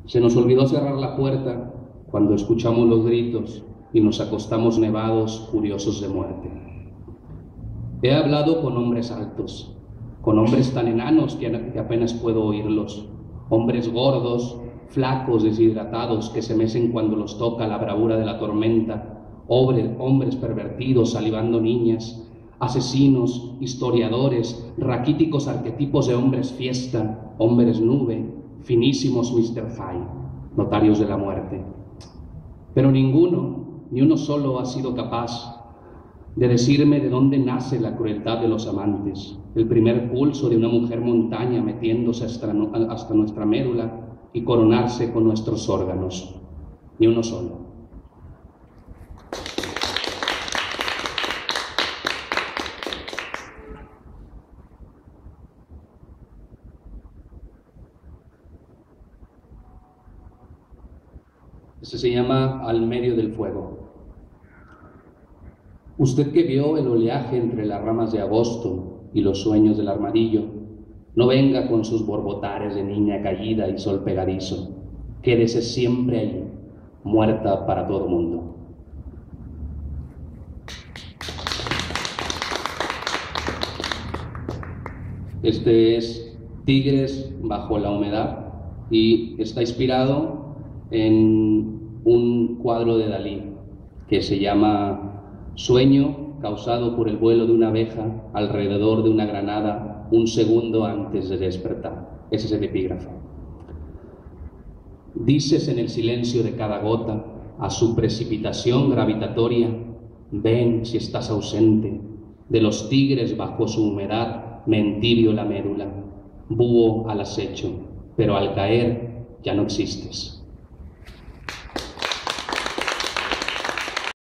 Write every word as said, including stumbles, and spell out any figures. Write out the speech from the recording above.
Se nos olvidó cerrar la puerta cuando escuchamos los gritos y nos acostamos nevados, curiosos de muerte. He hablado con hombres altos, con hombres tan enanos que apenas puedo oírlos, hombres gordos, flacos, deshidratados, que se mecen cuando los toca la bravura de la tormenta, hombres, hombres pervertidos, salivando niñas, asesinos, historiadores, raquíticos arquetipos de hombres fiesta, hombres nube, finísimos mister High, notarios de la muerte. Pero ninguno, ni uno solo ha sido capaz de decirme de dónde nace la crueldad de los amantes, el primer pulso de una mujer montaña metiéndose hasta, hasta nuestra médula y coronarse con nuestros órganos. Ni uno solo. Este se llama Al medio del fuego. Usted que vio el oleaje entre las ramas de agosto y los sueños del armadillo, no venga con sus borbotares de niña caída y sol pegadizo. Quédese siempre ahí, muerta para todo mundo. Este es Tigres bajo la humedad y está inspirado en un cuadro de Dalí que se llama Sueño causado por el vuelo de una abeja alrededor de una granada un segundo antes de despertar. Ese es el epígrafo. Dices en el silencio de cada gota a su precipitación gravitatoria, ven si estás ausente, de los tigres bajo su humedad me entibio la médula, búho al acecho, pero al caer ya no existes.